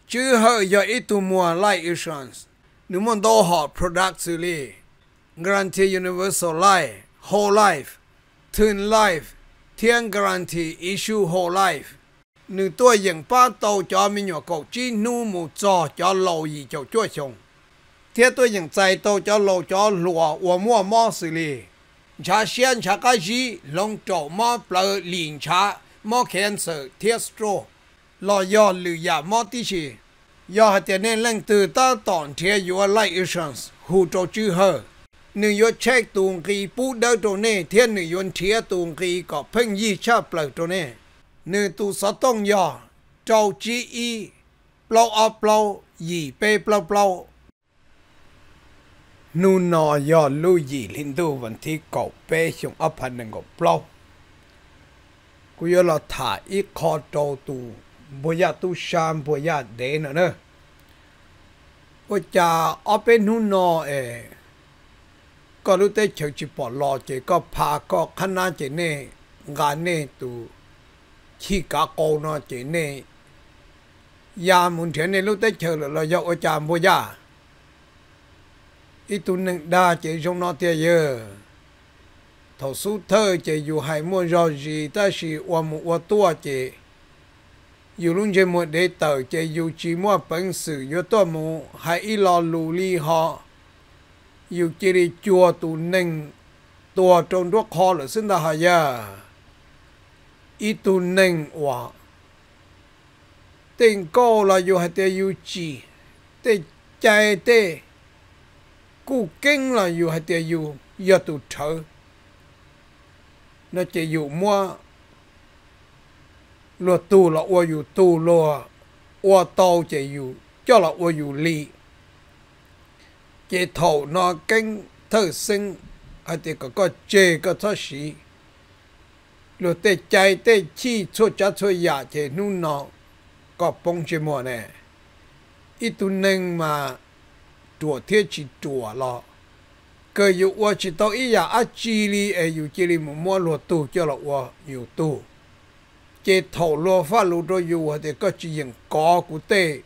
chứ hơi giờ ít tu mua life insurance nếu muốn đâu họ product xử lý guarantee universal life whole life turn life thiên guarantee issue whole life nếu tôi dừng ba tàu cho mình nhỏ cầu chi nu một cho lâu gì cho chúa chồng thế tôi dừng chạy tàu cho lâu cho lúa và mua mỏ xử lý chả xiên chả cái gì long trâu mỏ bờ liền chả mỏ cancer thiết stroke lo do lừa ya mỏ tí gì do hạt tiền lên từ ta tòn thế your life insurance hù cho chữ hờ nếu your check tuồng kỳ bút đỡ cho nè thiên nếu your thế tuồng kỳ có phêng gì chắp lại cho nè nếu tu sát tông ya trâu chi y plau áp plau gì pe plau plau nu nọ ya lu gì linh tu vẫn thi cậu pe xong áp hành đừng có plau cú yo là thả ít khó trâu tu bây giờ tu sam bây giờ để nữa ôi cha ở bên hun nọ có lúc tới chơi chỉ bỏ lò chỉ có phá có khăn na chỉ nè gà nè tu khi cả cô nó chỉ nè ya muốn chơi nè lúc tới chơi là do ôi cha bây giờ ít tu nâng đa chỉ trong nó tiền giờ thầu số thơ chỉ dù hay mua rồi gì ta chỉ mua tua chỉ dù luôn chơi một để tờ chỉ dù chỉ mua bản sự dù tôi mua hay ít lo lù li họ dù chỉ đi chùa tụ nâng tua trong đó khó là xin ta hay à ít tụ nâng và tiền câu là dù hay tiền dù chỉ tiền chạy tiền cú kinh là dù hay tiền dù giờ tụ thở nó chỉ dù mua lo tu là ô dù tu lo ô tàu chỉ dù cho là ô dù li chỉ thầu nó kinh thơ sinh hay thì có chế có thơ sĩ lo tê chạy tê chi cho cha cho ya chỉ nu nó có bông chế mùa này ít tu nâng mà chùa thiết chỉ chùa lo cơ dù ô chỉ tao ý ya á chi li dù chi li mua lo tu cho là ô dù tu chế thầu lúa phát lúa đôi dù thì có chỉ những có của tê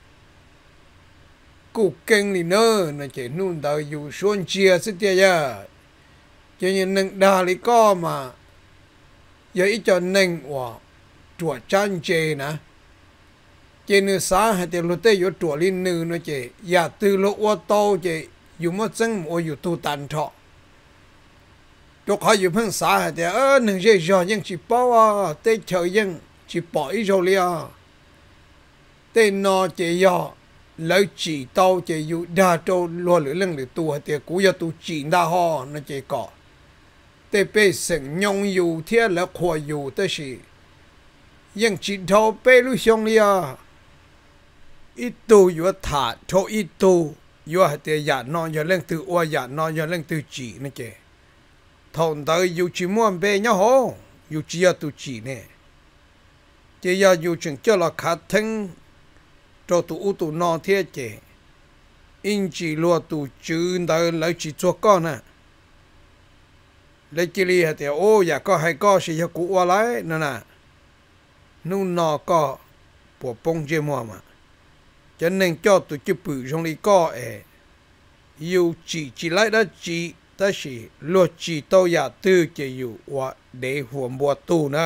cụ kinh thì nơ nó chỉ nôn đời dù xuân chia sức tia ya cho nên nâng đà lý có mà giờ ít cho nâng và chùa chan chê nè chế nữ xã hay thì lúa tê dù chùa linh nữ nó chỉ ya từ lúa ô tô chỉ dù mất chân ô dù tu tàn thọ cho họอยู่เพิ่งสาเหตุหนึ่งเรื่องยังจีบว่าเตะเฉยยังจีบอีโจเลียเตะนอเจียแล้วจีโตเจีอยู่ดาโจล้วนหรือเรื่องหรือตัวเตะกูจะตัวจีนดาฮอนั่นเจก่อเตะไปสิ่งยงอยู่เทียแล้วขวอยู่แต่สิยังจีโตไปรู้ชงเลียอีตัวอยู่ถาโทอีตัวอยู่เหตุอย่านอนอย่าเรื่องตัวว่าอย่านอนอย่าเรื่องตัวจีนั่นเจthằng ta yêu chỉ muốn bé nhau hồ yêu chỉ là tu chỉ nè chỉ là yêu chừng cho là khát thân cho tu tu nọ thế chứ in chỉ lo tu chữ đời lấy chỉ cho con nè lấy chỉ li hạt ô ya có hay có gì cụ qua lại nè nè nu nọ có bộ bông chơi mua mà cho nên cho tu chữ bự trong li có yêu chỉ lấy đó chỉ ta chỉ lo chỉ tao ya tư chỉอยู่ว่าเดี๋ยวหัวบัวตู้นะ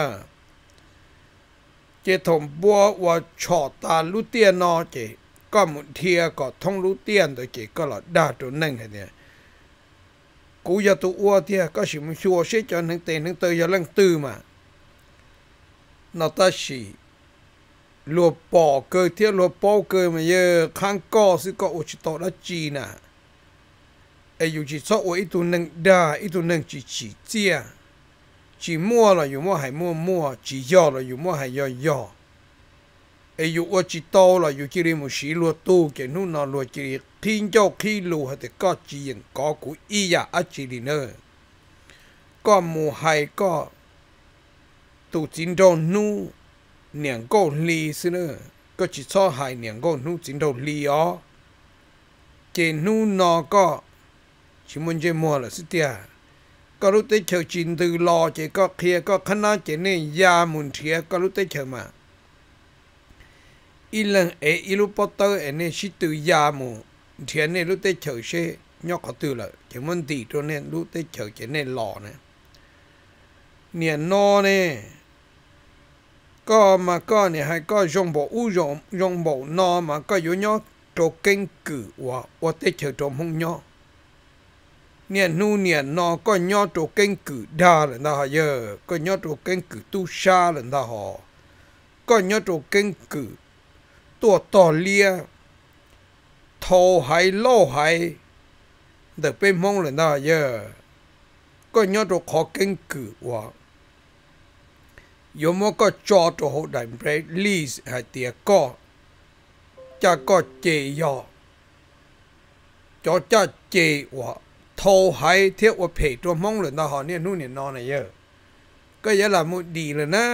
เจถมบัวว่าชอตาลุเตียนอเจก็หมุนเทียก็ท่องลุเตียนตัวเจก็หลอดด่าตัวนั่งเนี่ยกูจะตัวอ้วเทียก็สิมันชัวเสียจนทั้งเตนทั้งเตยจะเล่งตื้อมานอตาชีลัวปอเกยเทียลัวปอเกยมาเยอะข้างก้อซึ่งก็อุชิโตละจีน่ะอยู่ที่ชอบว่าอีตัวหนึ่งด่าอีตัวหนึ่งจีเจียจีมั่วเราอยู่มั่วให้มั่วจีย่อเราอยู่มั่วให้ย่ออยู่ว่าจีโตเราอยู่ที่ริมสีลัวตู้เกี่ยนู่นนอนลัวจีทิ้งเจ้าขี้ลัวแต่ก็จีอย่างก็กูอียาอัจฉริเนอก็มูให้ก็ตูจินโดนู่เหนียงก็ลีซิเนอก็จีชอบให้เหนียงก็นู่จินโดลีอ๋อเจนู่นนอก็chỉ muốn chơi mua là sức tia có lúc tới chờ chín từ lò chỉ có kia có khả năng chỉ nên ya muốn thiệt có lúc tới chờ mà อีหลังอีลูปอเตอร์เนี่ยชิตุยามูเทียนเนี่ยรู้เตเฉยเช่ยอกเขาตื่นเลยจะมันดีตัวเนี่ยรู้เตเฉยจะเนี่ยหล่อเนี่ยเนี่ยนอเนี่ยก็มาก็เนี่ยให้ก็ยงบอกอู้ยงบอกนอมาก็อยู่ยอตัวเก่งกือว่าเตเฉยตัวมงยอเนี่ยนู่นเนี่ยนอก็ยอตัวเก่งกือด่าเลยนะฮะเยอะก็ยอตัวเก่งกือตู้ชาเลยนะฮะก็ยอตัวเก่งกือตัวต่อเลียโทให้โลให้เด็กเป็นมงเลยนะเยอะก็ยอตัวขอเก่งกือว่าโยมก็จอตัวหัวได้เบรดลีสให้เตียก็จะก็เจยอจอจะเจว่าโทให้เทียบว่าเพจตัวมงเลยนะฮะเนี่ยนู่นเนี่ยนอนเยอะก็ยังละมุดดีเลยนะ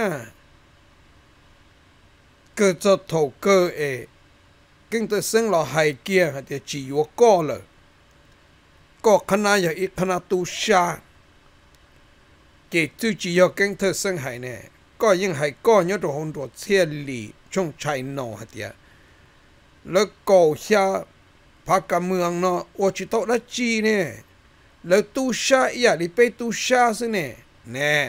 ก็จะโทก็กินแต่ซึ่งเราให้เกียร์ให้เตียจีวก็เลยก็ขนาดอย่างอีกขนาดตูชาเกตุจียกินเธอซึ่งให้เนี่ยก็ยังให้ก็ยอดตัวหงตัวเชียลีช่องชัยนอให้เตียแล้วก็ชาพักการเมืองเนาะว่าจิตโตละจีเนี่ยแล้วตูชาอย่าดิไปตูชาสิเนี่ย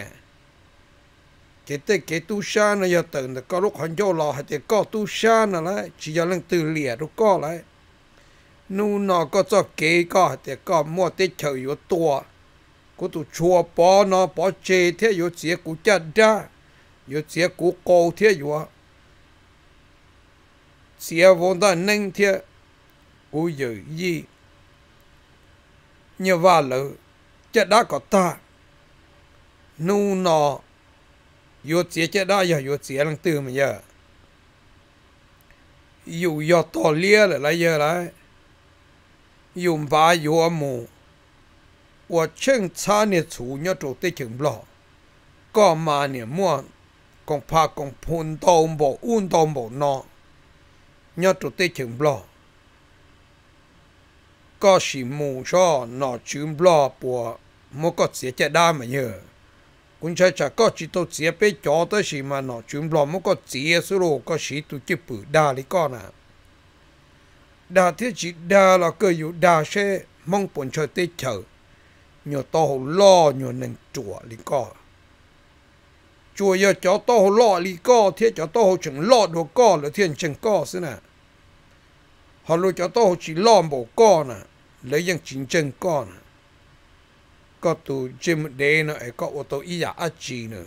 เกตูชาเนี่ยตื่นแต่ก็ลูกขันโยรอให้เตก็ตูชานั่นแหละจีจะเล่นตื่นเหลี่ยทุกก็เลยนู่นน่ะก็จะเกก็เตก็มัวเตเฉยอยู่ตัวกูตูชัวปอเนาะปอเจเทียอยู่เสียกูจัดได้อยู่เสียกูโกเทียอยู่เสียวงได้นึ่งเทียกูอยู่ยี่เนี่ยว่าเลยจะได้ก็ตานู่นน่ะอยู่เสียจะได้อยู่เสียลังตื่นมันเยอะอยู่ยอดต่อเลี้ยอะไรเยอะเลยอยู่บ้าอยู่หมู่ว่าเชิงช้าเนี่ยถูเนี่ยตัวเตจึงบล็อกก็มาเนี่ยมั่วกองพากองพูนตอมบ่อุ่นตอมบ่นอเนี่ยตัวเตจึงบล็อกก็สิหมู่ชอนอจึงบล็อกปัวมันก็เสียจะได้มาเยอะคุณชายจะก็จิตตัวเสียไปจอดสิมันอจึงบล็อกมันก็เสียสุโรก็สิตุจิปืดาลิก็นะดาที่จิดาเราก็อยู่ดาเช่มองปนเชติเฉยnhiều to hồ lo nhiều nền chùa lý co chùa giờ cho to hồ lo lý co thiết cho to hồ chừng lo đồ co là thiên chừng co xí nè họ luôn cho to hồ chỉ lo bộ co nè lấy những chính chừng co nè có tụ chim đế nè có ô tô ý giả chi nữa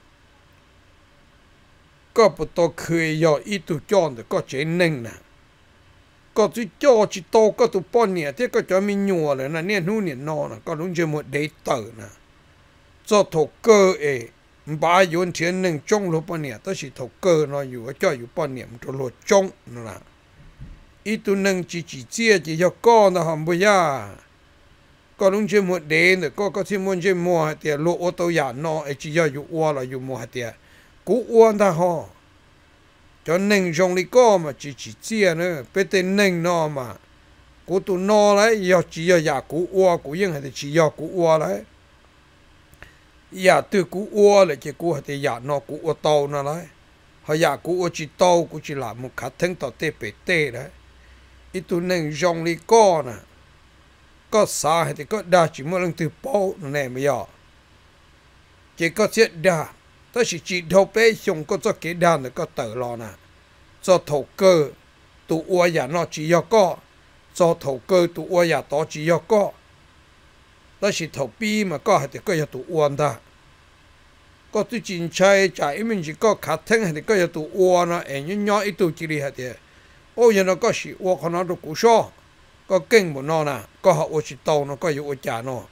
có bộ tô khơi giờ ít tụ chọn được có chế nền nèก็ที่จ่อจิโตก็ตุป้อนเนี่ยที่ก็จะมีหนัวเลยนะเนี่ยนู่นเนี่ยนอนก็ลุงจะหมดเดย์เตอร์นะจะถูกเกอบายโยนเทียนหนึ่งจงลบป้อนเนี่ยต้องสิถูกเกอนอนอยู่ว่าจ่ออยู่ป้อนเนี่ยมันจะหลุดจงนั่นแหละอีตัวหนึ่งจีเจี๊ยจียก้อนนะฮัมบุยาก็ลุงจะหมดเดย์เนี่ยก็ที่มันจะมัวเตียโลโอโตยานอจียอยู่อ้วนเราอยู่มัวเตียกูอ้วนนะฮะcho nên trong lý có mà chỉ chia nữa bây giờ nên nó mà cú tụ nó đấy giờ chỉ giờ giả cú ua cú yên hay chỉ giờ cú ua đấy giả từ cú ua là chỉ cú hay giả nó cú ua tàu nó đấy hay giả cú ua chỉ tàu cú chỉ làm một khát thân tàu tê bể tê đấy ít tụ nên trong lý có nè có xa hay thì có đa chỉ một lần từ bao nó này mà giờ chỉ có chết đaแต่สิจีเท่าเป้ชงก็จะเกดานก็เตอรอนะจะถูกเกอตัวอวยานอจียก็จะถูกเกอตัวอวยาต่อจียก็แต่สิถูกปีมาก็ให้ก็จะตัวอวนได้ก็ตัวจินใช้จ่ายมันจีก็ขัดทั้งให้ก็จะตัวอวนนะเอ็งย่ออีตัวจีรีให้โอ้ยนะก็สิอวขนาดตัวกุชอก็เก่งหมดนอนะก็หาอวชิโตนะก็อยู่อจานอ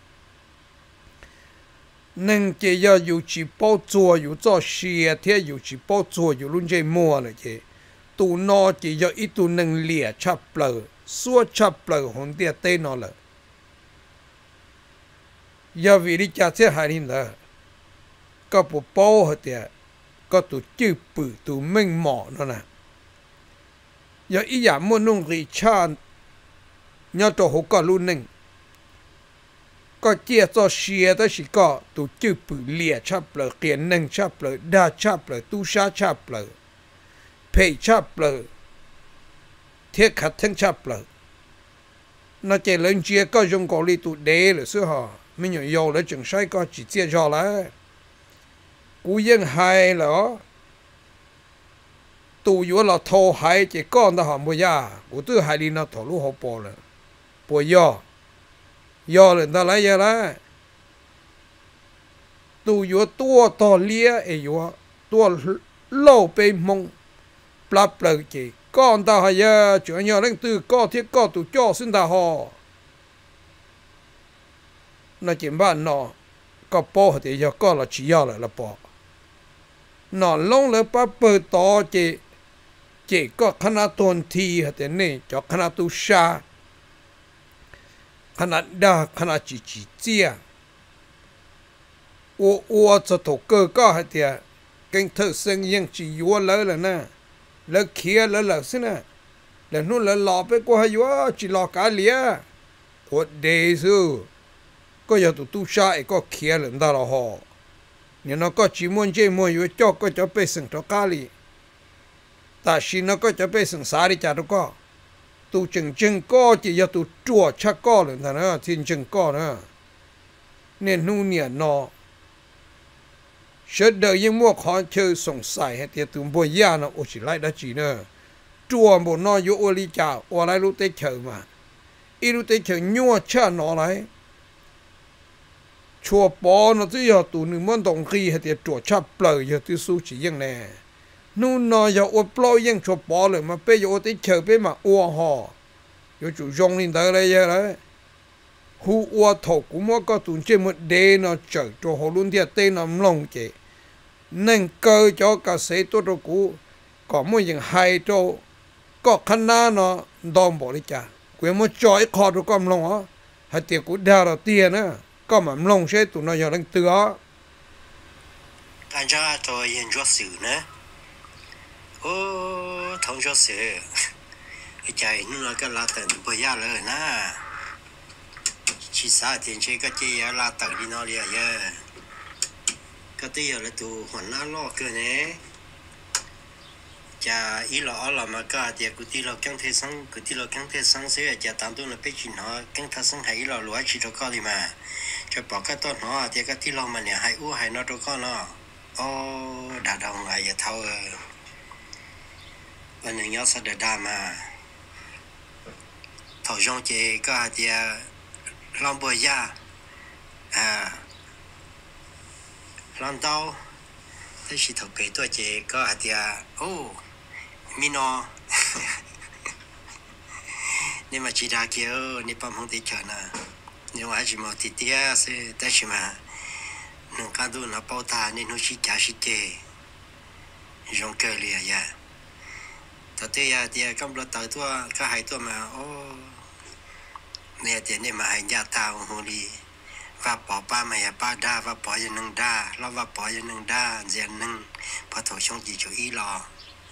nên chỉ giờอยู่chỉ bao chùaอยู่cho xìa thếอยู่chỉ bao chùaอยู่รุ่นใจมัวเลยเจตูนอchỉ giờ ítตูนึงเหลี่ยชับเปลือซัวชับเปลือหงเตียเต้นอเลยอย่าวิริจาเสียหายนี่เลยก็ปุ๊บเป้าเหรอเตียก็ตูจื้อปื้อตูเม่งหมอนั่นน่ะอย่าอีหยามัวนุ่งริชาเนี่ยตัวหัวก็รุ่นนึงก็เจี๊ยจะเชียแต่สิก็ตัวจื้อปื้อเหลี่ยชับเปลือเกียนนึงชับเปลือด่าชับเปลือตู้ชาชับเปลือเพ chắp lờ thiết khát thân chắp lờ nó chỉ lên chia có dùng có lý tụ đế là xưa họ mình nhớ yêu là chừng sai có chỉ chia cho là cú yên hay là tụ yếu là thô hay chỉ con đó họ mua ya cú tư hay đi nó thổ lú họ bỏ là bỏ yo là ta lấy ya là tụ yếu tua to lia ấy yếu tua lâu bê mông plap lờ chỉ con ta hay ya chuyện nhỏ lên từ có thiết có tụ cho xin ta họ nó chỉ bạn nó có bỏ thì giờ có là chỉ giờ là bỏ nó lông là bắt bờ to chỉ có khả năng tuần thi hay thế này cho khả năng tu sa khả năng đa khả năng chỉ chia ô cho tổ cơ có hay thế cái thợ sinhยังchỉ yếu lớn là nè lớn kia lớn xin nè là nó là lò bé qua hay yếu chỉ lò cá lia của đề sư có giờ tu sa có kia là đó là họ nhưng nó có chỉ muốn chơi muốn yếu cho có cho bé sinh cho cá li ta xin nó có cho bé sinh xả đi chả đâu có tu chừng có chỉ giờ tu chùa chắc có là thằng nó thiên chừng có nữa nên nu nhẹ nó sẽ đợi những mua khó chơi sòng sài hay tiệt tụm bồi ya nó ôi chỉ lại đã chỉ nữa chùa một nó yếu ô li chả ô lại lúc tết chờ mà ít lúc tết chờ nhua cha nó lại chùa bỏ nó chỉ giờ tụi người muốn đồng khi hay tiệt chùa chắp lời giờ tiêu su chỉ như này nu nó giờ ô ploy những chùa bỏ rồi mà bây giờ ô tết chờ bây mà ô họ giờ chủ dùng lên tới đây giờ đấy hu ô thổ cũng mới có tụi chơi một đề nó chờ cho họ luôn thiệt tên nó lòng chị nên cơ cho cả sĩ tốt đồ cũ có một những hai chỗ có khả năng nó đòn bỏ đi chả quyền một chọi khó được con lòng á hay tiệc cũng đào đầu tiên á có mà lòng sẽ tụi nó giờ đang từ á anh cha tôi hiện cho sự nữa ô thông cho sự cái chạy nó cái là tận bây giờ rồi nè chỉ sao tiền chơi cái chơi là tận đi nó liền giờ cái tiền là tụ hoàn lá lo cơ nè chả ý là mà cái tiền của tí là căng thế sang của tí là căng thế sang sẽ chả tạm tôi là biết chuyện họ căng thế sang hay là lúa chỉ cho con đi mà cho bỏ cáiต้นhọ thì cái tí là mà nè hay u hay nó cho con nó ô đã đồng lại giờ thâu bên này nhớ sao để đa mà thầu trong chơi cái thì làm bồi ya làm tao thế chỉ thầu cái tôi chơi cái thì ô mino nhưng mà chỉ đã kêu ni bấm không thể chờ nè nhưng mà chỉ một tí tia sẽ tới chỉ mà nâng cao độ nó bao ta nên nó chỉ trả chỉ chơi trong cơ liền ya thật thế ya thì trong lúc tới tôi cái hai tôi mà ô nè thì nên mà hai nhà tao hồ đi và bỏ ba mày ba đa và bỏ cho nâng đa lo và bỏ cho nâng đa diện nâng bắt đầu trong chỉ cho ý lo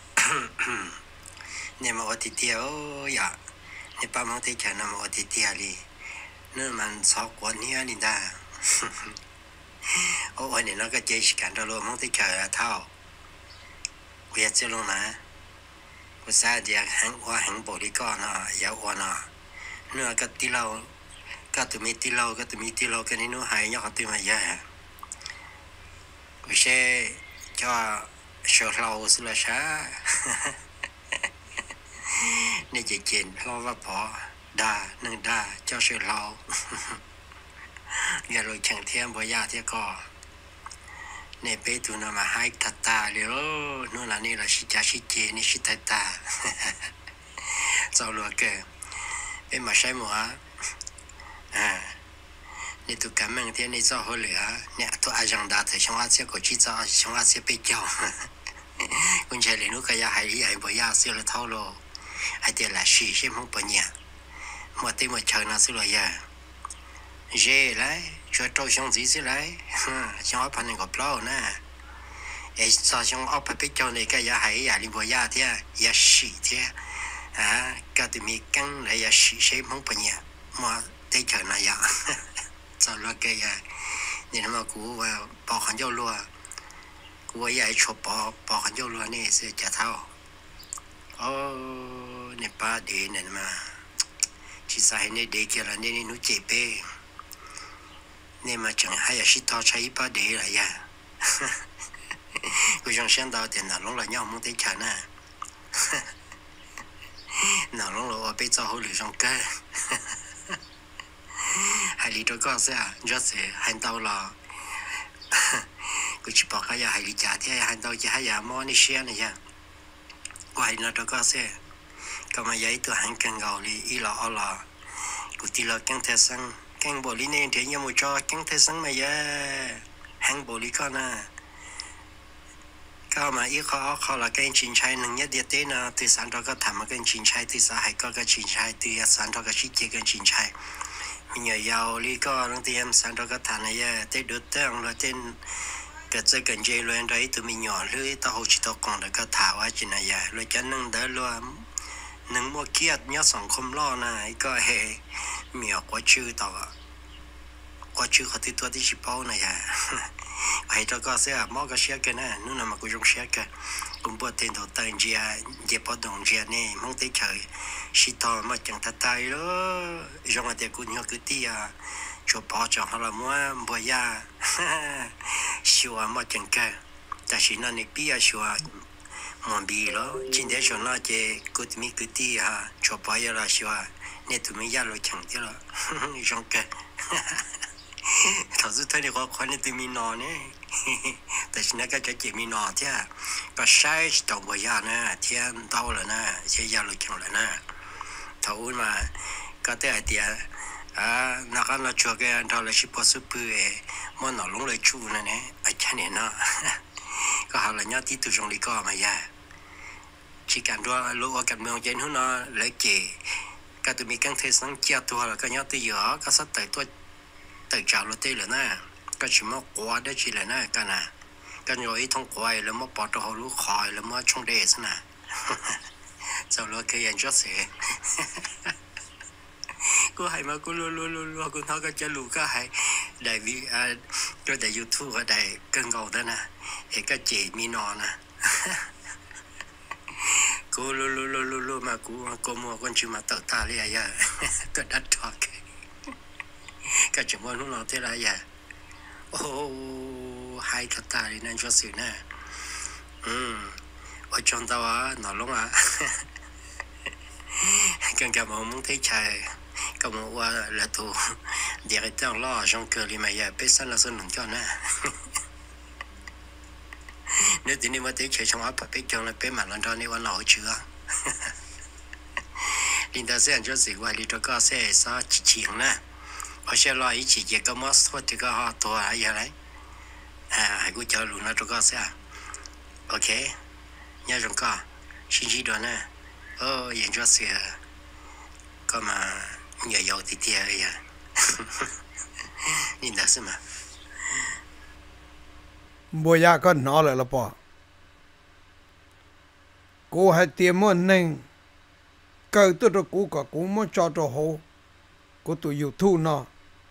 nè mà ở thì tiêu ya nè ba mang thấy chả nằm ở thì tiêu đi nên mà sáu quần here đi đa ô này nó cái chơi cảnh đó luôn mang thấy chả thao bây giờ luôn mà có sao thì hàng bộ đi con nó giáo quan nó nữa cái tí lâu cái tụi mi tí lâu cái này nó hay nhóc tụi mày vậy có sẽ cho sợ lâu xí là sao nên chỉ chuyện lo và bỏ đa nâng đa cho sợ lâu giờ rồi chẳng thêm bởi gia thế có nên bây tụi nó mà hai thật ta liệu nó là này là sĩ cha sĩ chế này sĩ thật ta sau luôn kìa bên mà sai mùa nè tụi cảm ơn thiên này cho hồi lửa nè tụi ai rằng đã thấy trong sẽ có chỉ cho trong sẽ bị kéo con trai này nó cái ya hay hay bởi ya sẽ là thâu lô hay tiền là xì xem không bao nhiêu một tí một chờ nó sẽ là ya dễ lại cho trâu trong gì sẽ lại trong ấp này có plau nè ấy sao trong ấp bị kéo này cái ya hay ya đi bởi ya thế ya xì thế cái tụi mình căng lại ya xì xem không bao nhiêu mà thấy chờ nó ya sau đó cái nên mà cú bỏ khăn dâu lúa cú vậy chụp bỏ khăn dâu lúa này sẽ trả thao nè ba để nè mà chỉ sai nè để kia là nè nó chế bê nè mà chẳng hay là chỉ tao chạy ba để là ya cô trong sáng đầu tiền nào lúc là nhau muốn thấy chả nè nào lúc là bây giờ hỗ trợ trong cái hay lý đó có sao rất sẽ hành tàu là cô chỉ bảo cái hay lý trả thì hành tàu chỉ hay là mua ní xe này ya quay nó đó có sao cái mà giấy tôi hành càng gạo đi ý là cô tí là càng thế sang càng bộ lý này thì nhau một cho càng thế sang mà ya hành bộ lý con àก็มาอีกเขาละกันชินชัยหนึ่งเนี่ยเดียดเต้นะที่สันทอก็ทำมากันชินชัยที่สหายก็ชินชัยที่สันทอก็ชิดเจกันชินชัยมีเงยยาวลีก็ตั้งแต่สันทอก็ทำเนี่ยเต้ดูเต้งแล้วเต้นก็จะกันเจริญได้ตัวมีหยอเลยต่อหัวจิตกองแล้วก็ถามว่าจินายาแล้วจะนึ่งเดินรวมหนึ่งมัวเกียดเนี่ยสังคมล่อนะก็เฮมีออกว่าชื่อต่อว่าชื่อเขาที่ตัวที่ชิปเอานะยาhay cho có sẽ mò cái xe cái này nếu mà cũng dùng xe cái cũng bớt tiền đầu tư gì gì bắt đầu gì này mong tới trời xí to mà chẳng thật tay đó trong cái cũng nhớ cái tia cho bỏ cho họ là mua bữa ya xua mà chẳng cái tại vì nó này bia xua mà bì đó chính để cho nó chỉ cái tia cho bỏ ya là xua nên tụi mình ya rồi chẳng thế là trong cái thằng tôi thì có quan niệm mình nọ nè,แต่ฉันก็จะจีมีนอเท่าก็ใช้ตัวบอยานะเที่ยนเต้าเลยนะใช้ยาลุกจังเลยนะถ้าอุ้ยมาก็ได้ไอเดียนักเราช่วยกันเราเลยชิปสุปื้มันหนอลงเลยชูนั่นเองไอ้แค่นี้นะก็หาเลยเนี่ยที่ตัวจงลีก็มาแย่ชีการด้วยรู้ว่าการเมืองเย็นหุ่นน่ะเลยเก๋ก็ตัวมีการเทสังเจียตัวแล้วก็เนี่ยตัวเยอะก็สัตย์ตัวtự chào lo tê rồi nè, cái chuyện mà qua đó chỉ là nè, cái nè, cái rồi thông qua là mất bỏ cho họ lú khỏi là mất trong đề thế nè, sau đó cái anh cho sẽ, cô hay mà cô lu cô nói cái chơi lu cái hay, đại vì cái đại YouTube cái đại cân cầu đó nè, thì cái chị mi nọ nè, cô lu mà cô mua con chim mà tự ta liền à, tôi đã cho cái chuyện mà lúc nào thế là vậy, hai cái ta đi nên cho sự nè, ở trong tao á nó lúc à, cần cả một muốn thấy trời, cả một qua là tụ, để cái tao lo trong cửa đi mà giờ biết sao là sao nổi cho nè, nếu tí này mà thấy trời trong áp biết cho là biết mà lần đó này qua nổi chưa, linh ta sẽ ăn cho sự qua đi cho có sẽ sao chỉ nè. ở xe lo ý chỉ cái món thôi thì có họตัวอะไรอย่างไรให้กูเจอลูกนะทุกคนเสียโอเคเนี่ยจงก็ชิ้นๆด้วยนะอย่างจะเสียก็มาอย่ายาวทีเดียวอย่างนี่ได้สิมาบัวยาก็นอเลยละป่ะกูให้เตรียมมันหนึ่งเกิดตัวกูกับกูมันจอตัวหูกูตัวอยู่ทุ่นเนาะ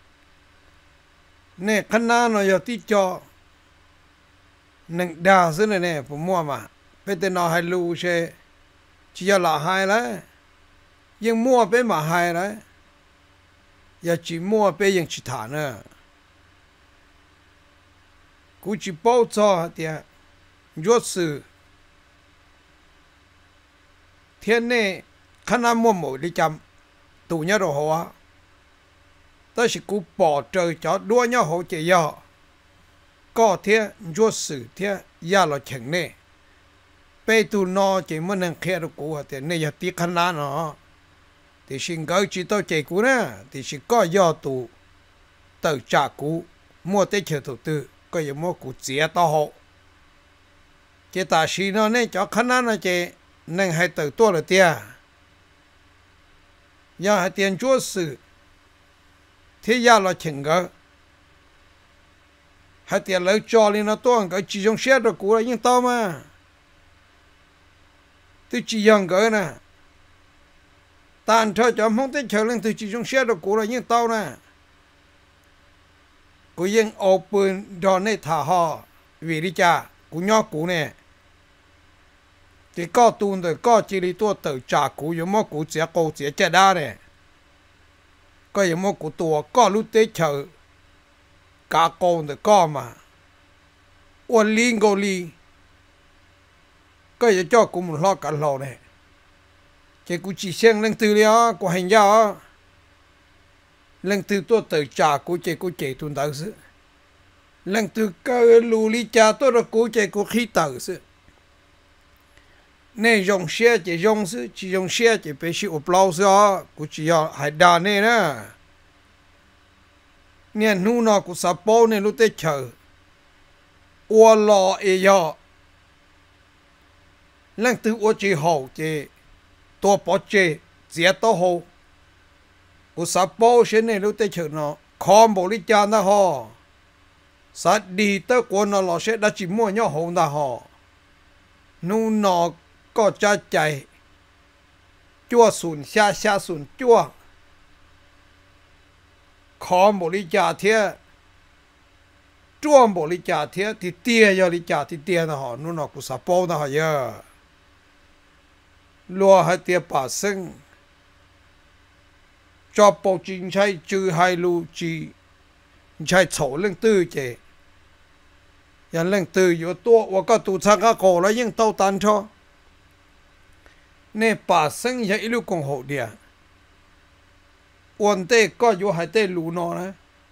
เนี่ยขนาดเนาะอยู่ที่จอหนึ่งดาวซึ่งเนี่ยผมมั่วมาเป็นแต่นอให้รู้เช่จะอย่าละหายแล้วยังมั่วเป็นมาหายแล้วอย่าจีมั่วเป็นยังชิฐานเนอะกูจีป้อจอเดียยศสื่อเทียนเนี่ยขนาดมั่วหมดที่จำตัวเนี่ยเราหัวแต่สิกูbỏ trời cho đua nhau hỗ trợ yo có thế vô sự thế ya là chẳng nè bây tu nó chỉ muốn năng khéo đượcกูthì này giờ tiếc khăn lá nó thì xin gửi chỉ tao chạyกูnè thì xin có yo tu tự trảกูmua tới chờ đầu tư có gì muaกูchia tao hộ chỉ ta xin nó này cho khăn lá nó chỉ năng hay tự tua là tiền ya hay tiền vô sự thế giờ là chừng cái hai tiền lấy cho lên nó to cái chỉ trong xe được của những tao mà tôi chỉ dùng cái nè tàn thôi cho không tới chờ lên tôi chỉ trong xe được của những tao nè của những open đòn này thả họ vì đi cha của nhỏ của nè thì có tuôn rồi có chỉ đi tua tự trả cú yếu mô cú chỉ cô chỉ chết đa này có yếu mô cú tua có lúc tế chờ cả con rồi có mà uốn liên gô li có yếu cho cú một lo cả lò này cái cú chỉ xem lên từ đó của hành gia lên từ tua tự trả cú chỉ tuôn tới sự lên từ cơ lù li cha tôi là cú khí tử sự nên dùng xe chỉ dùng sự chỉ dùng xe chỉ phải chịu bao giờ cũng chỉ có hai đàn này nè nên nu nó cũng sắp bao nên lúc tết chờ ô lò ấy giờ lần thứ ô chỉ hậu chỉ tôi bỏ chỉ giết tôi hậu cũng sắp bao xe nên lúc tết chờ nó không bỏ đi cha nó ho sát đi tới quân nó lò xe đã chỉ mua nhau hậu nó ho nu nó có cha chạy chua sùn xa sùn chua khó một lý trả thế chua một lý trả thế thì tia giờ lý trả thì tia nó nó cũng sắp bao nó giờ lúa hay tia bà sinh cho bộ chính sách trừ hai lưu chỉ chạy sổ lên tư chế yan lên tư yếu tua và có tụ sang các cổ là những tàu tan cho nên bà sinh ya ilu công hộ địa ổn tê có yếu hai tê lù nó nè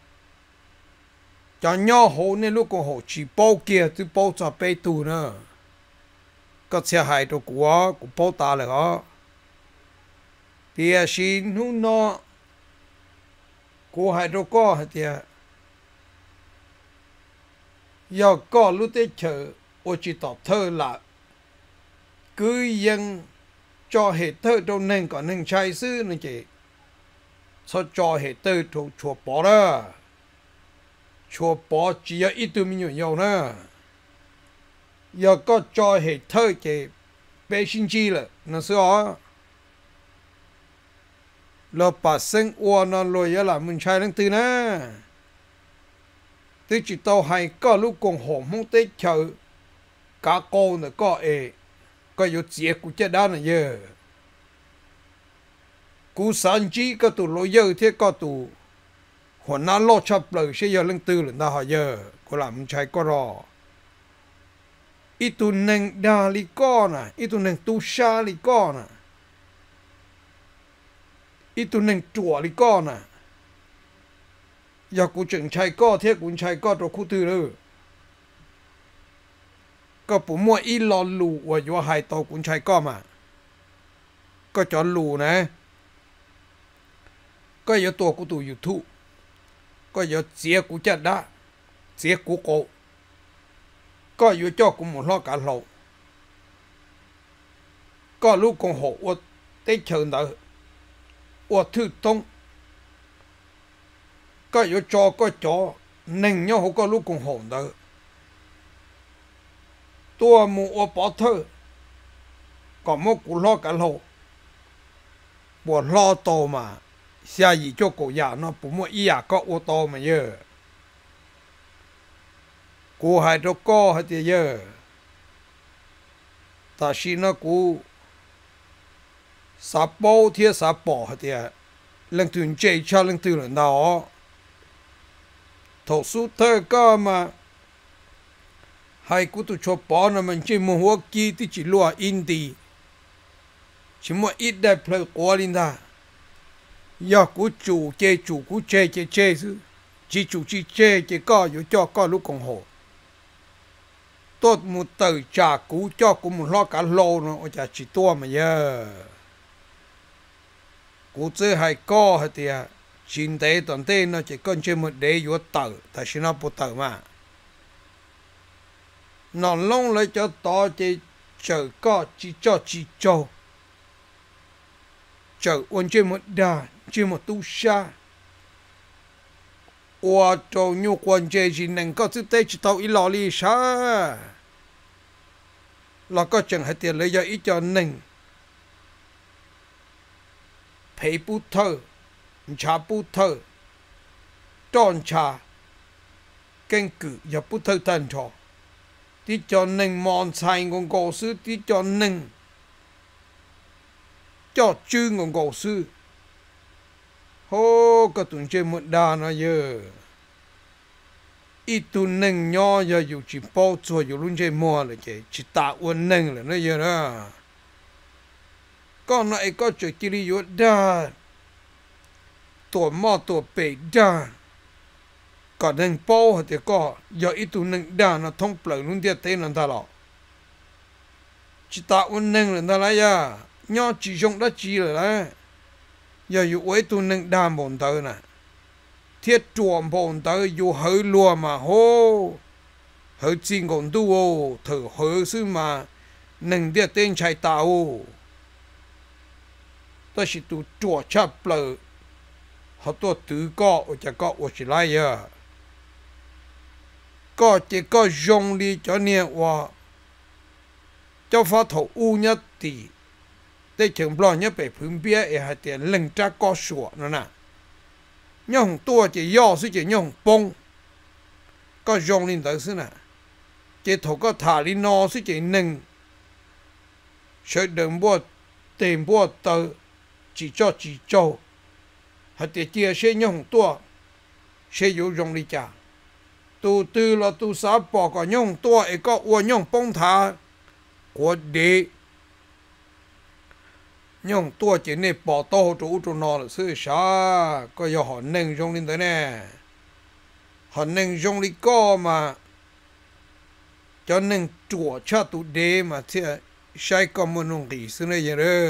cho nhau hộ nên lúc công hộ chỉ bao kia từ bao cho bê tù nữa có xe hai đồ của bao ta là đó thì xin nu nó của hai đồ có thì giờ có lúc tê chờ ô chỉ tỏ thơ là cứ dân cho hệ thơ trong nền có nền trai sư này chị sao cho hệ thơ thuộc chùa bỏ đó chùa bỏ chỉ có ít tụi mình nhiều nữa giờ có cho hệ thơ chị bé sinh chi là nó sao là bà sinh ua nó lôi là mình trai lên từ nè từ chỉ tao hay có lúc còn hổm không tới chờ cả cô nữa có có yếu chiếc của chết đá này giờ cú sản chí có tụ lối giờ thế có tụ hồn nó lo chập lời sẽ giờ lên tư lần đó giờ có làm trái có rò ít tụ neng đa li con à ít tụ neng tu sa li con à ít tụ neng chùa li con à giờ cú chừng trái có thế cú trái có đồ khu tư nữa có bố mua ít lò lù và vô hai tàu cũng chạy có mà có cho lù nè có yếu tổ của tụi YouTube có yếu chia của chất đá chia của cổ có yếu cho của một lo cả lầu có lúc con hộ ở tết chờ đợi ở thư tông có yếu cho nên nhau có lúc con hộ đợi tua mua bỏ thơ còn một cú lo cả lầu bỏ lo to mà xa gì cho cổ già nó bố mua ý có ô tô mà giờ cú hai đứa co hay thì giờ ta xin nó cú sắp bao thiê sắp bỏ hay thì lần thuyền chơi cho lần từ lần đó thổ số thơ cơ mà hai cú tụ cho bỏ nó mình chỉ mua hoa kỳ thì chỉ lúa Indi chỉ mua ít đại plei qua linh ta giờ cú chủ cú chơi chứ chỉ chủ chỉ chơi có yếu cho có lúc còn hộ tốt một tờ trả cú cho cú một lo cả lô nó chả chỉ tua mà giờ cú chơi hai co hay thì chính tế toàn tế nó chỉ cần chơi một đế yếu tờ tại sao nó bộ tờ mà nó lông lấy cho to chỉ chờ có chỉ cho chờ ôn chơi một đà chơi một tu sa ô tô nhu quan chơi chỉ nên có thứ tết chỉ tao ít lò li sa là có chẳng hay tiền lấy cho ít cho nên phải bút thơ cha bút thơ tròn cha kinh cử và bút thơ thành trò tí cho nâng mòn xài con cổ sư tí cho nâng cho chư con cổ sư hô có tuần chơi một đà nó giờ ít tu nâng nhỏ giờ dù chỉ bao chùa dù luôn chơi mua là chỉ tạo uốn nâng là nó giờ đó con này có chuyện kia đi vô đàตัวหม้อตัวเปด้าก็นึ่งโป้แต่ก็อย่าอีตัวนึ่งด้านะท่องเปล่านุ่นเดียเต้นนั่นตลอดจิตตาวันนึ่งนั่นอะไรย่าย่อจีจงได้จีเลยนะอย่าอยู่ไว้ตัวนึ่งด้ามบนเตอน่ะเทียจวมบนเตออยู่เฮลัวมาโหเฮจริงก่อนดูโอเธอเฮซื้อมาหนึ่งเดียเต้นชายตาโอแต่สิตัวจั่วชับเปล่าเขาตัวตื้อก็จะก็ว่าสิไรอ่ะก็จะก็ยงลีจะเนี่ยว่าเจ้าฟ้าถูอูเนี่ยตีได้เชิงปลอยเนี่ยไปพื้นเบี้ยเอหาเตียนเล่งจักก็สวนั่นน่ะย่องตัวจะย่อซึ่งจะย่องปงก็ยงลินเตอร์ซึ่งน่ะจะถูกก็ถ่าลินอซึ่งจะหนึ่งเชิดเดิมบัวเต็มบัวเตอจีจ่อจีจ่อหาเตียเจียเชยย่องตัวเชยอยู่ยงลิจ่าตูตือละตูสาปอกก็ย่องตัวเอก็อวย่องปงถากวดดีย่องตัวเจนี่ปอโตจูจูนอละซื้อชาก็อย่าหอนหนึ่งยงลินตัวแน่หอนหนึ่งยงลิก็มาจนหนึ่งจั่วชาตุเดมาเทียใช้ก็มันงกีซึ่งได้ยังเด้อ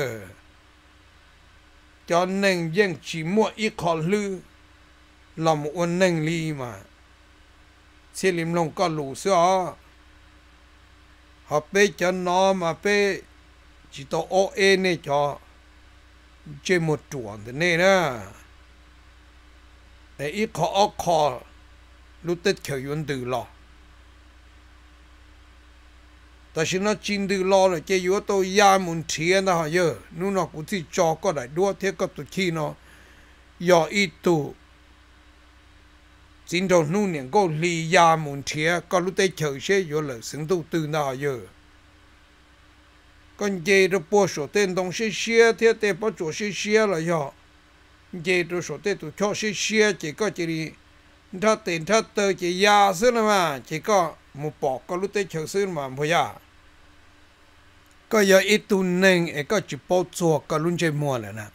จนหนึ่งยังจีมัวอีกขอลือลำวันหนึ่งลีมาเสียลิมลงก็หลูเสียหอบไปจนนอมาไปจิตโอเอเนี่ยจอเจหมดจวนแต่เนี่ยนะแต่อีกขอออกคอรู้ติดเขียวยนดื้อหรอแต่ฉันน่ะจินดื้อรอเลยเจอยู่ตัวยามุนเทียนนะฮะเยอะนู่นน่ะกูที่จอก็ได้ด้วยเทียก็ตุขี้เนาะย่ออีตูจินโดนู่นเนี่ยก็ลียามุนเทียก็รู้ได้เขียวเชยอยู่เลยสิงตูตื่นนะฮะเยอะก็เจตัวปวดส่วนเต้นตรงเชี่ยเทียแต่พอตัวเชี่ยเลยย่อเจตัวส่วนเต้นตัวชอบเชี่ยเจก็จะดีถ้าเต้นถ้าเตอเจยาซื้อนะมาเจก็มุปอกก็รู้ได้เขียวซื้อมาพยาก็อย่าอีตุนหนึ่งเอก็จิปอจัวก็ลุ้นใจมัวเลยนะ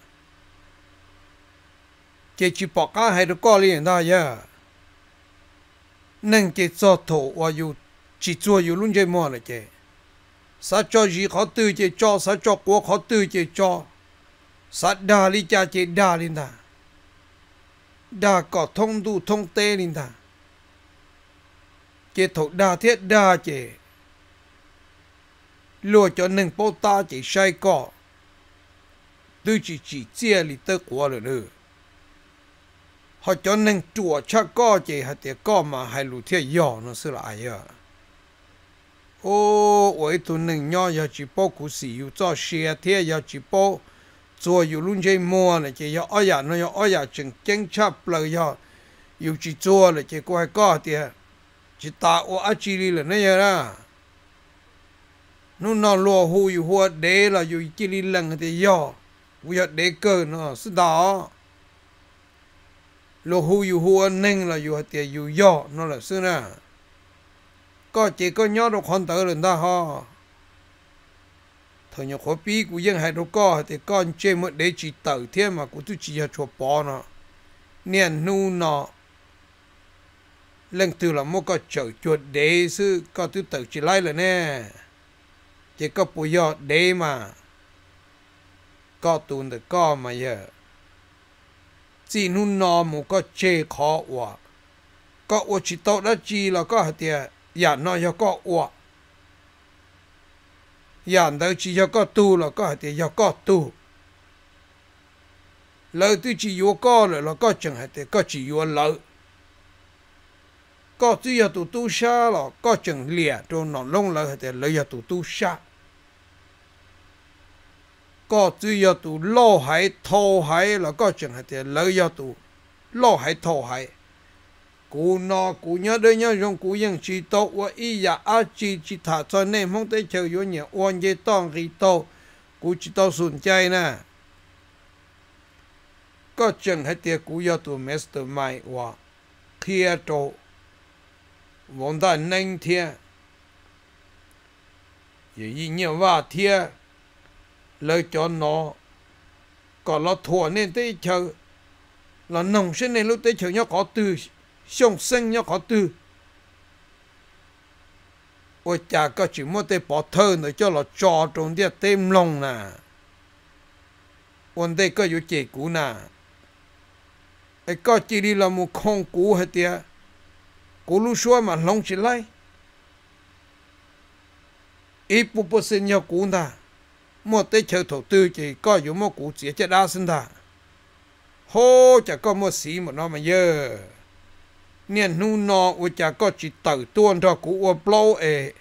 เจจิปอกก็ให้ตัวก็เลี้ยงได้เยอะหนึ่งเจจอโถว่าอยู่จิจัวอยู่ลุ้นใจมัวเลยเจสัจจะจีเขาตื้อเจจอสัจจะกัวเขาตื้อเจจอสัจดาลิจ่าเจดาลินดาดาก็ท่องดูท่องเตลินดาเจถูกดาเทียดาเจลัวจนหนึ่งโปตาเจใช้ก็ดูจีเจียลิเตอร์กว่าเลยเนอะพอจนหนึ่งจั่วชักก็เจหาเตียก็มาให้ลูเทียย่อนั่นสิละไอ้อะโอ้ไว้ตัวหนึ่งย่อยาจีโปกุสีอยู่จ่อเชียเทียยาจีโปจัวอยู่ลุ่นใจมัวเลยเจยาอ้อยนั่นยาอ้อยจึงเจ้งชับเลยยาอยู่จีจัวเลยเจก็ให้ก็เตียจิตาโออาจิลีเลยเนี่ยนะนู่นนอนรัวหูอยู่หัวเดละอยู่จิลีหลังเตียย่อวิญญาเดเกินเนาะสุดารัวหูอยู่หัวหนึ่งละอยู่เตียอยู่ย่อนั่นแหละซึ่งนะก็เจก็ย่อดอกคอนเตอร์เลยนะฮะเธอเนี่ยขอปีกูยังให้ดอกก็แต่ก้อนเจมันเดจิตเตอร์เทียมากูตุจีจะชัวปอนะเนี่ยนู่นเนาะเรื่องตัวละมันก็เจอจุดเดซื้อก็ตัวเตอร์จีไล่เลยเนี่ยเจก็ปุยยอดเดมาก็ตูนแต่ก็มาเยอะจีนู่นนอมันก็เจขอว่าก็อวดจิตโตแล้วจีแล้วก็เตียอย่านอยก็อวดอย่านเดจีก็ตูแล้วก็เตียก็ตูแล้วตัวจีอยู่ก็เลยแล้วก็จังเตียก็จีอยู่แล้วก็只要都下了，ก็จึงเลี้ยจนนอนลงเลยแต่เลย要都下，ก็只要都老海讨海了，ก็จึงแต่เลย要都老海讨海， cú nó cú nhớ đây nhớ dùng cúยังchỉ tàu và ý ya à chỉ thả cho nên không tới chơi vô nhiều oan dây tông gì tàu cú chỉ tàu sụn chạy nè có chừng hay tiệt cú yêu tụ mastermind và kia tàu vốn đã nhanh thiệt ý nhiềuว่าthiệt lời cho nó còn nó thua nên tới chơi là nông sinh nên lúc tới chơi nhớ có từ xong sinh nhớ có từ ôi chả có chỉ muốn tới bỏ thơ nữa cho nó cho trong địa tem lòng nè ôn đây có yếu chế cũ nè ấy có chỉ đi là một con cũ hết tiệt cũ lúc xưa mà lòng chỉ lại ít bộ sinh nhớ cũ nè mua tới chơi đầu tư chỉ có yếu mua cũ chỉ cho đa sinh ta hô chả có mua xí mà nó mà dơ nên nu nọ ôi chả có chỉ tự tuôn cho cũ ô blow ê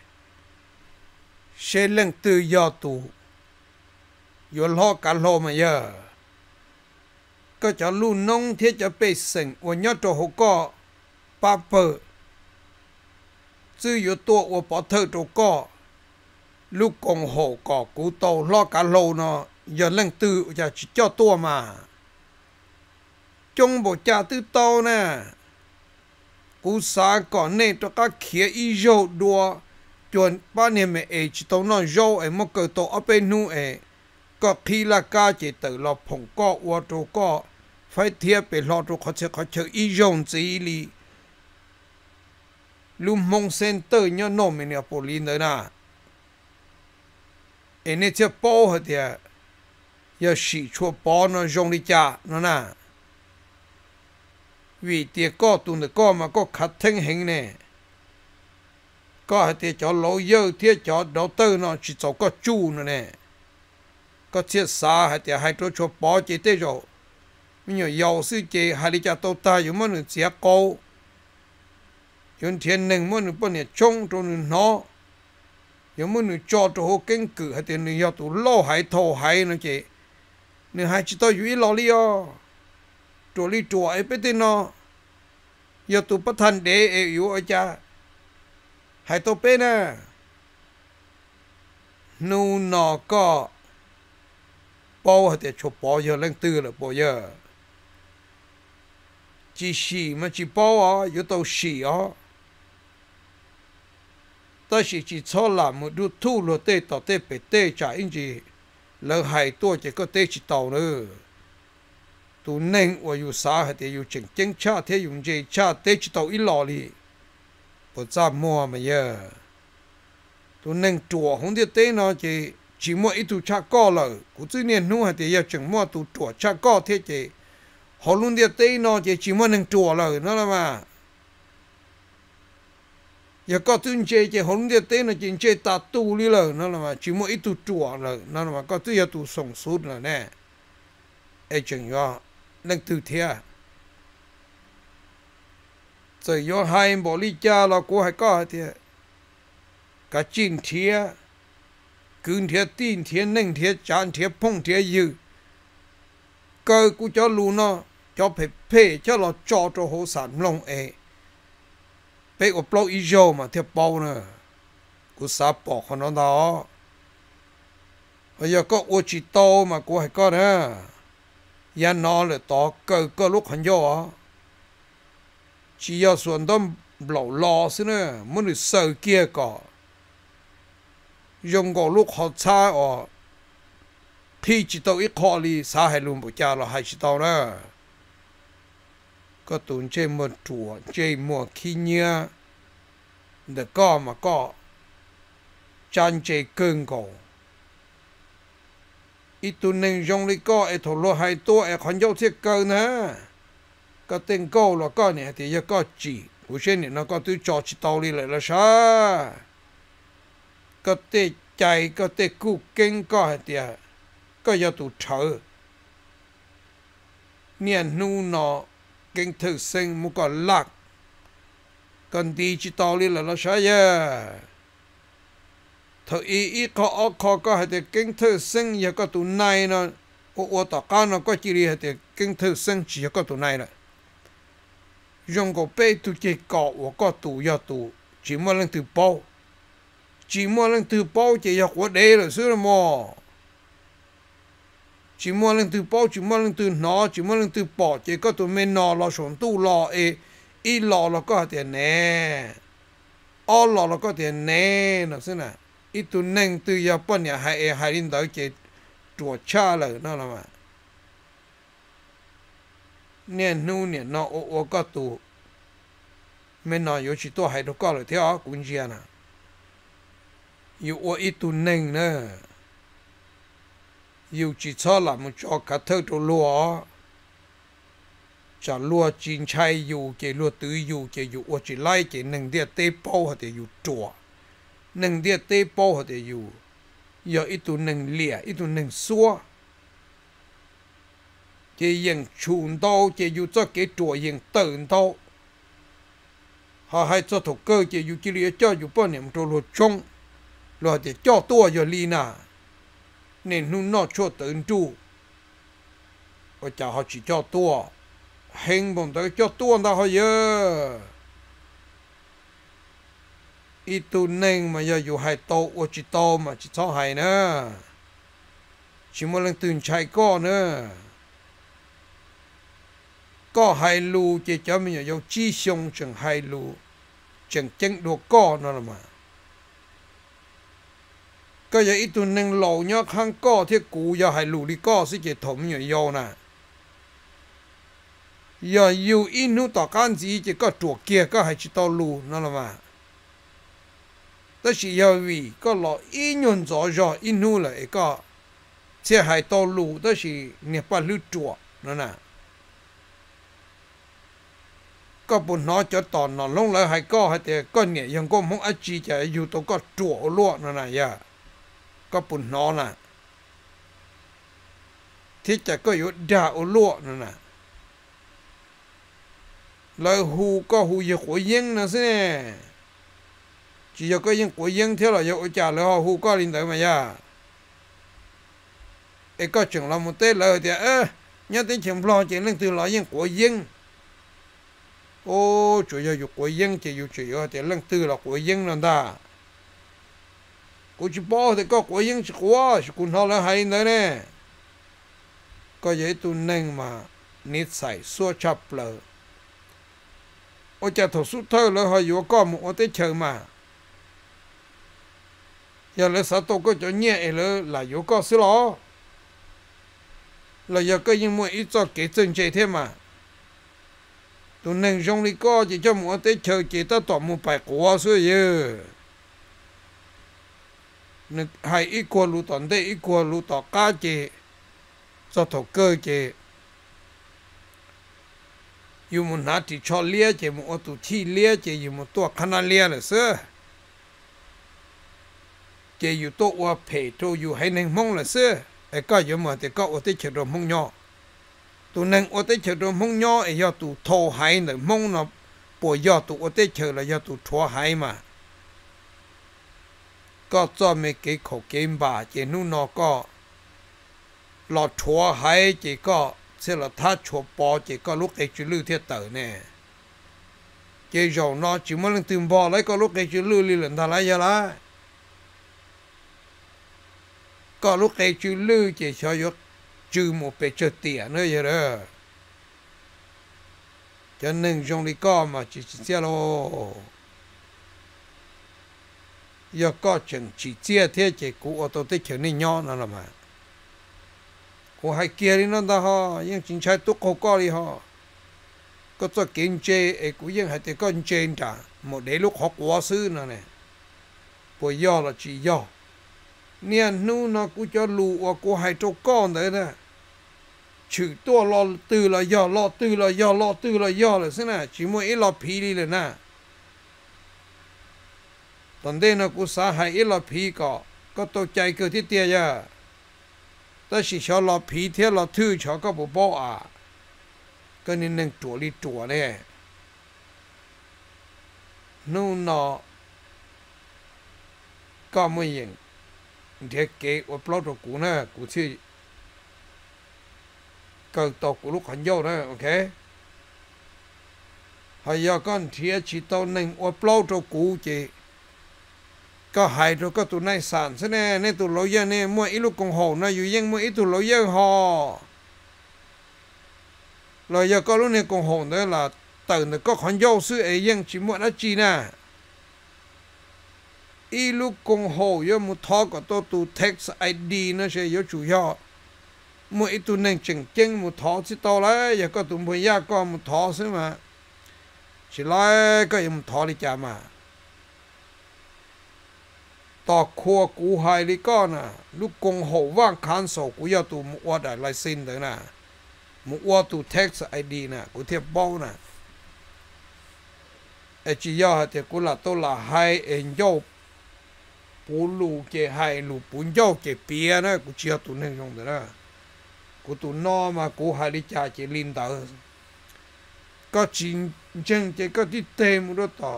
sẽ lên từ do tù yếu lo cả lo mà dơ có chả luôn nông thiết chả bê sinh ôi nhớ cho hồ có ba bờ chứ yếu tua ôi bỏ thơ cho có lúc còn hồ có cú tàu lo cả lô nó giờ lên từ chả chỉ cho tua mà trong bộ cha tư tàu nè cú sa còn nên cho các khía y dâu đua chuẩn ba niệm mẹ ấy chỉ tàu nó dâu ấy một cái tàu ở bên nu ấy có khi là cá chỉ tự lo phong có ô tô có phải thiệp về lo tô khó chơi y dâu gì li lúc mong sen tới nhớ nôm mình ở Polin đấy nè ấy nên chỉ bao hết tiệt giờ xí chua bao nó dùng đi cha nó nè vì tiệt có tụi nó có mà có khát thèm hình nè có tiệt cho lâu dơ tiệt cho đầu tư nó chỉ cho có chu nữa nè có tiệt xa hay tiệt hay cho bỏ chỉ thế rồi mình nhớ giàu sư chỉ hay đi cho tàu ta dùng mà nó sẽ câu dùng tiền nâng mà nó bao nhiêu trông cho nó dùng mà nó cho hồ kinh cử hay tiệt nó giàu tụ lo hay thầu hay nó chỉ nó hay chỉ tao duy lo li chỗ li chỗ ấy biết tin nó giờ tụ bắt thành để yếu ở cha hay tụ bên nè nu nọ có bao hay chụp bao giờ lên từ là bao giờ chỉ xì mà chỉ bao yếu tụ xì ta chỉ cho làm một đôi thu lô tê tao tê bể tê trả anh gì lỡ hai tôi chỉ có tê chỉ tàu nữa tụ nên và yêu xã hay thì yêu chính cha thế dùng gì cha tê chỉ tàu ít lò đi bỏ ra mua mà giờ tụ nên chùa không biết tê nó chỉ mua ít tụ cha co rồi cũng chỉ nên nu hay thì yêu chừng mua tụ chùa cha co thế chỉ họ luôn biết tê nó chỉ mua nên chùa rồi nó là mà giờ có tuân chế chỉ họ luôn biết tê nó chỉ chế ta tu đi rồi nó là mà chỉ mua ít tụ chùa rồi nó là mà có tuân tụ sống sút rồi nè ấy chừng do lên từ thiệt rồi do hai bộ lý cha là của hai có thiệt cả chín thiệt cứng thiệt tin thiệt nâng thiệt chán thiệt phong thiệt dư cơ của cho lù nó cho phê cho nó cho hồ sản long ấy bé ở bao ý dâu mà thiệt bao nữa của xã bỏ con nó đó bây giờ có ô chỉ to mà của hai có nữa ya nó là to cơ lúc hành vô chỉ cóส่วนต้องlão lo xí nữa muốn được sợ kia cả dùng cái lúc họ xa khi chỉ tao ít khó đi xa hay luôn bộ cha là hay chỉ tao đó có tụi chơi một chùa chơi một khi nhia để có mà có chân chơi cưng cổ ít tụi nên dùng đi có ấy thổ lộ hay to ấy còn dâu thiết cơ nữa có tên câu là có này thì giờ có chỉ của trên này nó có tôi cho chỉ tao đi lại là sao có tên chạy có tên cụ kinh có thì có giờ tụi chờ niên nu nó kinh thực sinh một con lạc còn đi chỉ tao đi lại là sao giờ thời ý có thì kinh thực sinh giờ có tụi này nó ô tao con nó có chỉ đi thì kinh thực sinh chỉ có tụi này rồi 用个背都给搞我个赌要赌，只么能赌包，只么能赌包就要活得了，是么？chỉ mua lên từ bao chỉ mua lên từ nó chỉ mua lên từ bỏ chỉ có tụi mình nó là sống tu lò ít lò là có tiền nè ó lò là có tiền nè nó xem nè ít tụi neng từ giờ bọn nhà hai đến tới chỉ chùa cha rồi nó là mà nè nu nè nó ô có tụ mình nó有许多还都搞了条工钱呢有我一tụi neng nữa yêu chỉ cho là một cho cả thơ đồ lúa chả lúa chín chai yêu cái lúa tứ yêu cái yêu ở chỉ lại cái nâng địa tê bao hoặc là yêu chùa nâng địa tê bao hoặc là yêu giờ ít tu nâng lìa ít tu nâng xua cái yên chun đau cái yêu cho cái chùa yên tận đau họ hay cho thủ cơ cái yêu chỉ lìa cho yêu bao niệm đồ lúa chung lúa để cho tua giờ lì nà nên nu nó cho tự chủ, ở chả họ chỉ cho tua, hình bọn tới cho tua ta họ giờ, ít tu nên mà giờ dù hai tàu, ở chỉ tàu mà chỉ cho hai nữa, chỉ một lần từng chạy co nữa, có hai lù chỉ cho mình giờ chi xong chừng hai lù, chừng chân đồ co nữa mà. Cái giờ ít tuần nên lầu nhá khang co thiết cũ giờ hay lù đi co sẽ chỉ thống nhiều yêu nè giờ yêu in nu tỏ can gì chỉ có chuột kia có hay chỉ tao lù nó là mà đó chỉ giờ vì có lọ in nhuận rõ rõ in nu là có chỉ hay tao lù đó chỉ nhập vào lư chuột nó nè có buồn nó cho tòn nó lông lại hay có thì con nhẹยังก็mong ăn chi chả yêu tao có chuột luôn nó nè ya có bùn nó nè thì chả có yếu đạo lụa nữa nè lời hù có hù gì của dân nữa thế chỉ có dân của dân thế là yếu trả lời họ hù có linh tới mà ya ấy có chừng là một tết lời thì nhớ đến chừng lo chỉ lên từ nói dân của dân ô chủ yếu của dân chỉ chủ yếu thì lên từ là của dân là ta cô chỉ bỏ thì có của những quá cũng họ là hay nữa nè có vậy tụi nên mà nít sai xua chập lờ ôi cha thổ sút thơ là họ vừa có một ở tới chờ mà giờ là sao tôi có chỗ nhẹ là vừa có xí lo là giờ có những mọi ít cho cái chân chạy thêm mà tụi nên trong đi có chỉ cho một ở tới chờ chỉ ta tỏ một bài của xưa giờ hay ít qua lũ tòn đây ít qua lũ tỏ cá chè cho thổ cơ chè yêu một nát thì cho lia chè một ô tô thi lia chè yêu một tua khana lia là sơ chè yêu tô qua phê tô yêu hay nên mong là sơ ai có yêu mà thì có ô tô chè đồ mong nhỏ tụ nên ô tô chè đồ mong nhỏ ai yêu tụ thô hay là mong nó bỏ yêu tụ ô tô chè là yêu tụ thua hay mà có cho mấy cái khẩu kiếm bà chỉ nu nó có lọt chùa hay chỉ có sẽ là thắt chùa bò chỉ có lúc cái chữ lưu thiết tử nè chỉ rồi nó chỉ muốn lên tìm bò lấy có lúc cái chữ lưu lên ta lấy ra lá có lúc cái chữ lưu chỉ cho yếu trừ một bề chữ tiền nữa vậy đó cho nên trong đi có mà chỉ xe lô giờ có chừng chỉ chia thế chỉ cụ ô tô tới chừng này nhỏ nữa là mà cụ hai kia đi nó ta ho nhưng chính trái tốt không có đi ho có cho kiến chế ấy cụ nhưng hai cái con trên trả một để lúc học quá sư nữa này bây giờ là chỉ giờ niên nu nó cũng cho lù và cụ hai trâu con đấy nè chữ to lo từ là giờ lo từ là giờ lo từ là giờ là thế này chỉ mỗi ít lo phí đi là nè tận đây nó cũng xã hay ít là phí có tổ chạy cơ thiết tiền ya ta chỉ cho là phí thế là thứ cho có bộ bỏ à cái nên nên chuột đi chuột này nu nó có mấy chuyện thiết kế và plot của cụ nè cụ chỉ cần tổ của lúc hắn vô nè ok hay giờ con thiệt chỉ tàu nâng ở plau cho cũ chị có hai rồi có tụi này sản thế này nên tụi lối giờ này mua ít lúc còn hồ nóอยู่ยังmua ít tụi lối giờ họ rồi giờ có lúc này còn hồ nữa là từ nó có khoản dâu sư ấyยังchỉ mua nó chi nè ít lúc còn hồ giờ mua thọ có tụi tax ID nó sẽ có chủ yếu mua ít tụi này chừng chừng mua thọ chỉ tao lại giờ có tụi mua ya có mua thọ xí mà chỉ lại có mua thọ đi chả màต่อครัวกูหายเลยก็นะลูกกงโหว่างคันโศกูยาตูมัวได้ไลเซนเลยนะมัวตูแท็กซ์ไอดีนะกูเทียบเบ้านะไอจียาเทียกูละตัวละให้เอ็นโยปูลูเกให้ลูปุนโยเกเปียนะกูเชียตัวนึงยงเลยนะกูตัวนอมากูหายลิจ่าเจลินดาก็จริงจังเจก็ที่เต็มรถต่อ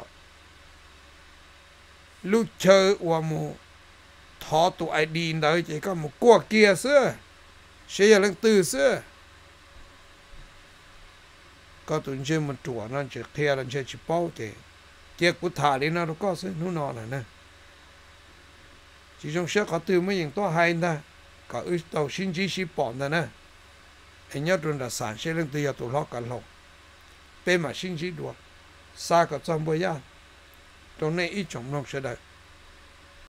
lúc chơi và một thọ tụ ai đi đấy chỉ có một qua kia xưa sẽ là lần từ xưa có tụi chơi một chùa nó chỉ theo là chơi chỉ bao thì kia của thả đi nó có xưa nó nọ này nè chỉ trong sẽ có từ mấy những to hay nè có ít tàu xin chỉ xí bỏ nè nè anh nhớ rồi là sản sẽ lần từ giờ tụi nó cả lộc bên mà xin chỉ đùa xa cả trong bơi ra trong này ít chồng nó sẽ được